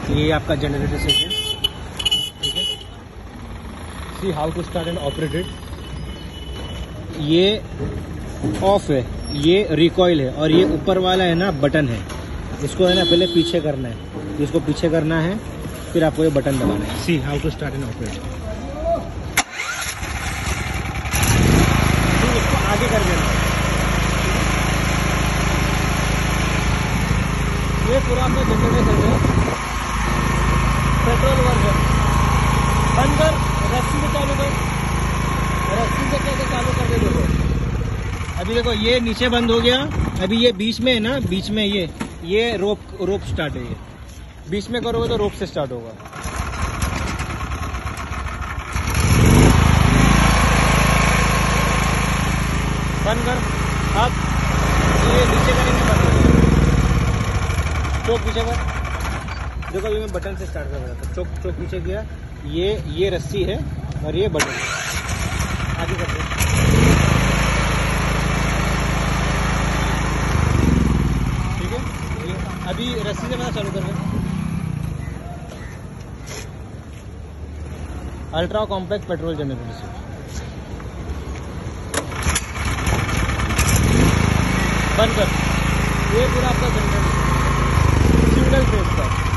ये आपका generator set है, ठीक है। See how to start and operate it. ये ऑफ है, ये रिकॉइल है, और ये ऊपर वाला है ना बटन है, इसको है ना पहले पीछे करना है, इसको पीछे करना है, फिर आपको ये बटन दबाना है। See how to start and operate. फिर इसको आगे कर देना है। ये पूरा आपका जनरेटर है, पेट्रोल वर्जन। बंद कर, रस्सी से चालू कर, रस्सी से कैसे चालू कर दे देखो। अभी देखो ये नीचे बंद हो गया, अभी ये बीच में है ना, बीच में ये रोप स्टार्ट है, ये बीच में करोगे तो रोप से स्टार्ट होगा। बंद कर। अब ये नीचे करेंगे, बंद कर, चोक पीछे कर। देखो अभी मैं बटन से स्टार्ट कर रहा था, चोक पीछे किया, ये रस्सी है और ये बटन आगे कर दो। ठीक है, अभी रस्सी से मैं चालू कर रहे हैं। अल्ट्रा कॉम्पैक्ट पेट्रोल जनरेटर से बंद कर। ये पूरा आपका जनरेटर सिंगल फेज का।